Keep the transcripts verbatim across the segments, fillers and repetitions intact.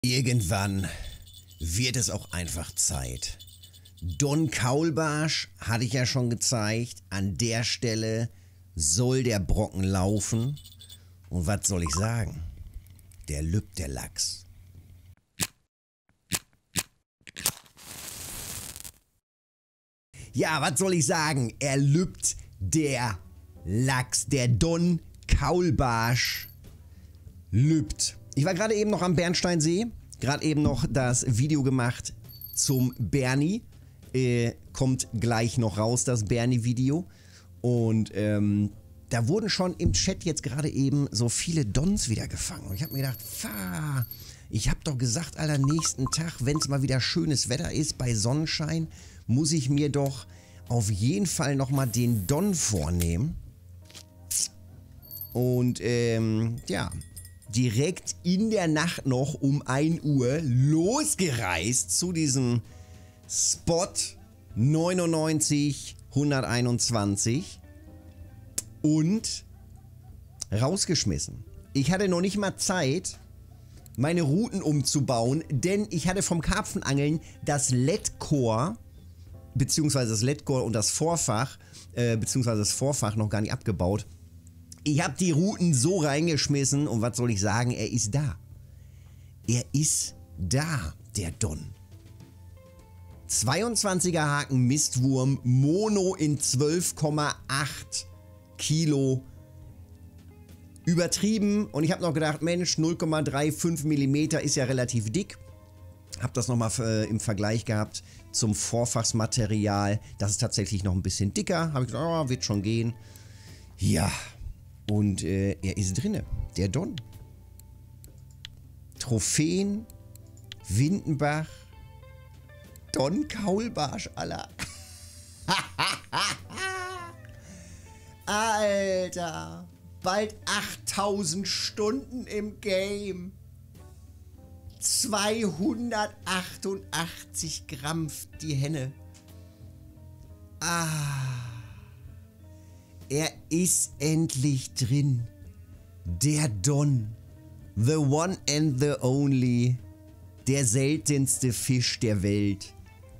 Irgendwann wird es auch einfach Zeit. Don Kaulbarsch hatte ich ja schon gezeigt. An der Stelle soll der Brocken laufen. Und was soll ich sagen? Der lübt der Lachs. Ja, was soll ich sagen? Er lübt der Lachs. Der Don Kaulbarsch lübt. Ich war gerade eben noch am Bernsteinsee. Gerade eben noch das Video gemacht zum Bernie. Äh, kommt gleich noch raus, das Bernie-Video. Und ähm, da wurden schon im Chat jetzt gerade eben so viele Dons wieder gefangen. Und ich habe mir gedacht, Pfah, ich habe doch gesagt, Alter, nächsten Tag, wenn es mal wieder schönes Wetter ist, bei Sonnenschein, muss ich mir doch auf jeden Fall nochmal den Don vornehmen. Und ähm, ja, direkt in der Nacht noch um ein Uhr losgereist zu diesem Spot neunundneunzig hunderteinundzwanzig und rausgeschmissen. Ich hatte noch nicht mal Zeit, meine Routen umzubauen, denn ich hatte vom Karpfenangeln das L E D-Core, beziehungsweise das L E D-Core und das Vorfach, äh, beziehungsweise das Vorfach noch gar nicht abgebaut. Ich habe die Routen so reingeschmissen und was soll ich sagen, er ist da. Er ist da, der Don. zweiundzwanziger Haken Mistwurm, Mono in zwölf Komma acht Kilo. Übertrieben und ich habe noch gedacht, Mensch, null Komma fünfunddreißig Millimeter ist ja relativ dick. Habe das nochmal äh, im Vergleich gehabt zum Vorfachsmaterial. Das ist tatsächlich noch ein bisschen dicker. Habe ich gedacht, oh, wird schon gehen. Ja. Und äh, er ist drinne, der Don. Trophäen, Windenbach, Don Kaulbarsch, Alter. Alter, bald achttausend Stunden im Game. zweihundertachtundachtzig Gramm die Henne. Ah. Er ist endlich drin. Der Don. The one and the only. Der seltenste Fisch der Welt.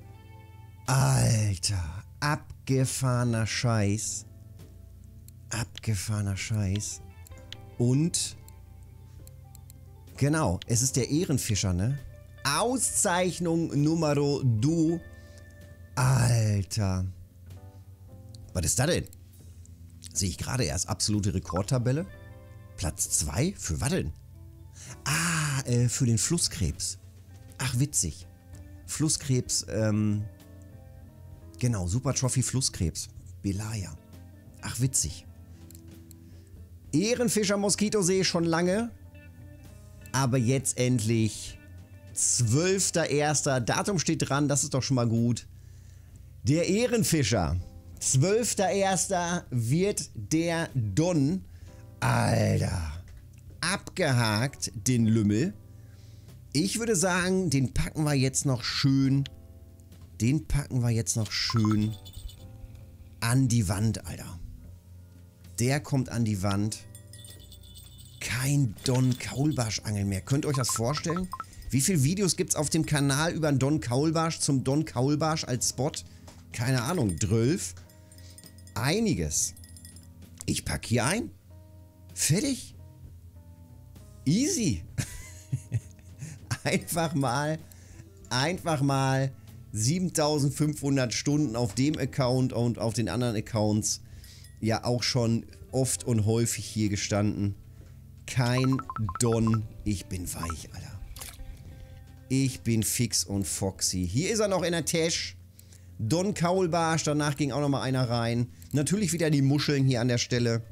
Alter. Abgefahrener Scheiß. Abgefahrener Scheiß. Und. Genau. Es ist der Ehrenfischer, ne? Auszeichnung Numero du. Alter. Was ist das denn? Sehe ich gerade erst absolute Rekordtabelle. Platz zwei? Für was denn? Ah, äh, für den Flusskrebs. Ach, witzig. Flusskrebs, ähm... Genau, Super Trophy Flusskrebs. Belaya. Ach, witzig. Ehrenfischer Moskitosee schon lange. Aber jetzt endlich zwölfter erster Datum steht dran, das ist doch schon mal gut. Der Ehrenfischer. zwölfter erster wird der Don, Alter, abgehakt, den Lümmel. Ich würde sagen, den packen wir jetzt noch schön, den packen wir jetzt noch schön an die Wand, Alter. Der kommt an die Wand. Kein Don Kaulbarsch Angeln mehr. Könnt ihr euch das vorstellen? Wie viele Videos gibt es auf dem Kanal über einen Don Kaulbarsch zum Don Kaulbarsch als Spot? Keine Ahnung, zwölf. Einiges. Ich packe hier ein. Fertig. Easy. Einfach mal, einfach mal siebentausendfünfhundert Stunden auf dem Account und auf den anderen Accounts ja auch schon oft und häufig hier gestanden. Kein Don. Ich bin weich, Alter. Ich bin fix und foxy. Hier ist er noch in der Tasche. Don Kaulbarsch, danach ging auch noch mal einer rein. Natürlich wieder die Muscheln hier an der Stelle.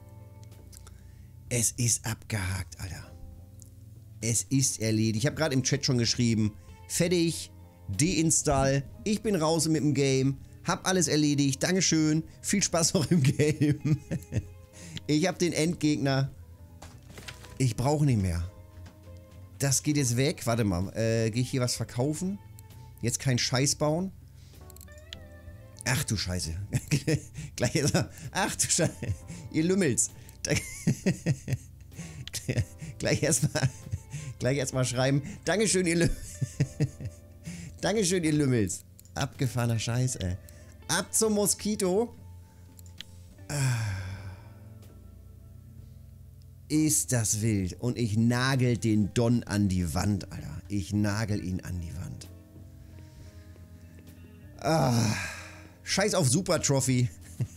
Es ist abgehakt, Alter. Es ist erledigt. Ich habe gerade im Chat schon geschrieben. Fertig, deinstall. Ich bin raus mit dem Game. Hab alles erledigt. Dankeschön. Viel Spaß noch im Game. Ich habe den Endgegner. Ich brauche nicht mehr. Das geht jetzt weg. Warte mal. Äh, gehe ich hier was verkaufen? Jetzt keinen Scheiß bauen. Ach du Scheiße. Gleich ist er. Ach du Scheiße. Ihr Lümmels. Gleich erstmal Gleich erstmal schreiben. Dankeschön, ihr Lümmels. Dankeschön, ihr Lümmels. Abgefahrener Scheiß, ey. Ab zum Moskito. Ist das wild. Und ich nagel den Don an die Wand, Alter. Ich nagel ihn an die Wand. Ah, Scheiß auf Super Trophy.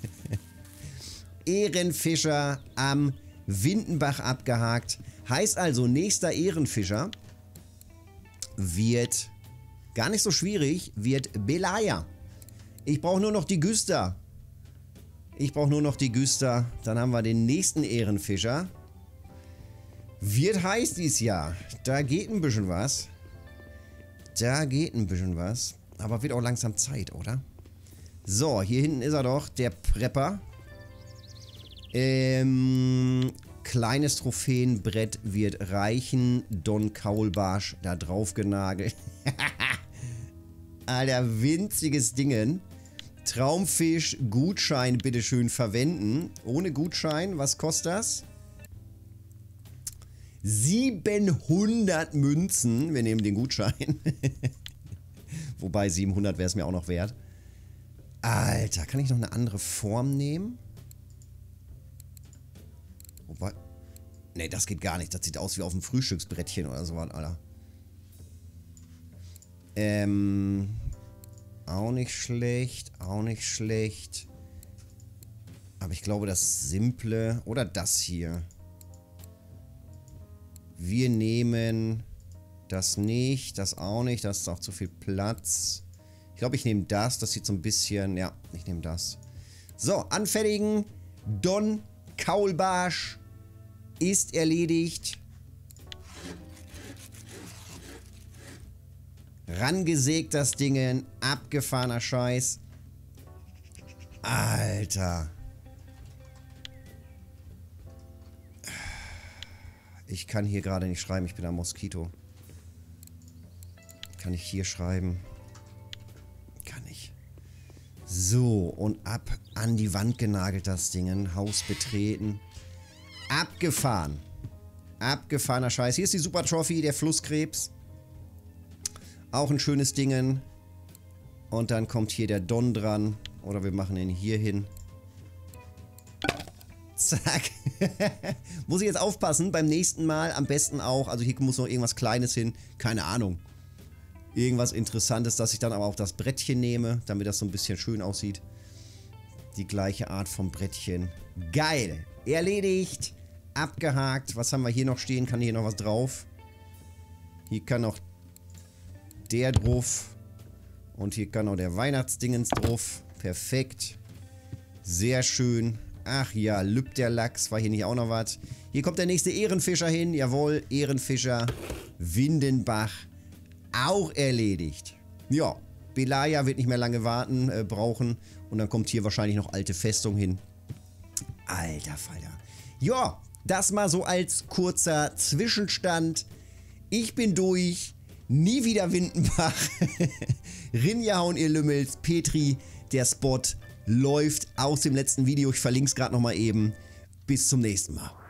Ehrenfischer am Windenbach abgehakt. Heißt also, nächster Ehrenfischer wird gar nicht so schwierig, wird Belaya. Ich brauche nur noch die Güster. Ich brauche nur noch die Güster. Dann haben wir den nächsten Ehrenfischer. Wird heiß dieses Jahr. Da geht ein bisschen was. Da geht ein bisschen was. Aber wird auch langsam Zeit, oder? So, hier hinten ist er doch, der Prepper. Ähm, kleines Trophäenbrett wird reichen. Don Kaulbarsch da drauf genagelt. Alter, winziges Dingen. Traumfisch, Gutschein bitteschön verwenden. Ohne Gutschein, was kostet das? siebenhundert Münzen. Wir nehmen den Gutschein. Wobei siebenhundert wäre es mir auch noch wert. Alter, kann ich noch eine andere Form nehmen? Wobei... Ne, das geht gar nicht. Das sieht aus wie auf dem Frühstücksbrettchen oder so, Alter. Ähm... Auch nicht schlecht, auch nicht schlecht. Aber ich glaube, das Simple... Oder das hier. Wir nehmen... Das nicht, das auch nicht, das ist auch zu viel Platz. Ich glaube, ich nehme das, das sieht so ein bisschen... Ja, ich nehme das. So, anfertigen. Don Kaulbarsch ist erledigt. Rangesägt das Ding, abgefahrener Scheiß. Alter. Ich kann hier gerade nicht schreiben, ich bin am Moskito. Kann ich hier schreiben? Kann ich. So, und ab an die Wand genagelt das Ding. Haus betreten. Abgefahren. Abgefahrener Scheiß. Hier ist die Super Trophy, der Flusskrebs. Auch ein schönes Ding. Und dann kommt hier der Don dran. Oder wir machen ihn hier hin. Zack. Muss ich jetzt aufpassen, beim nächsten Mal am besten auch. Also hier muss noch irgendwas Kleines hin. Keine Ahnung. Irgendwas Interessantes, dass ich dann aber auch das Brettchen nehme, damit das so ein bisschen schön aussieht. Die gleiche Art vom Brettchen. Geil. Erledigt. Abgehakt. Was haben wir hier noch stehen? Kann hier noch was drauf? Hier kann noch der drauf. Und hier kann noch der Weihnachtsdingens drauf. Perfekt. Sehr schön. Ach ja, Lüb der Lachs. War hier nicht auch noch was? Hier kommt der nächste Ehrenfischer hin. Jawohl, Ehrenfischer. Windenbach. Auch erledigt. Ja, Belaya wird nicht mehr lange warten, äh, brauchen. Und dann kommt hier wahrscheinlich noch alte Festung hin. Alter Falter. Ja, das mal so als kurzer Zwischenstand. Ich bin durch. Nie wieder Windenbach. Rinjahauen, ihr Lümmels. Petri, der Spot läuft aus dem letzten Video. Ich verlinke es gerade nochmal eben. Bis zum nächsten Mal.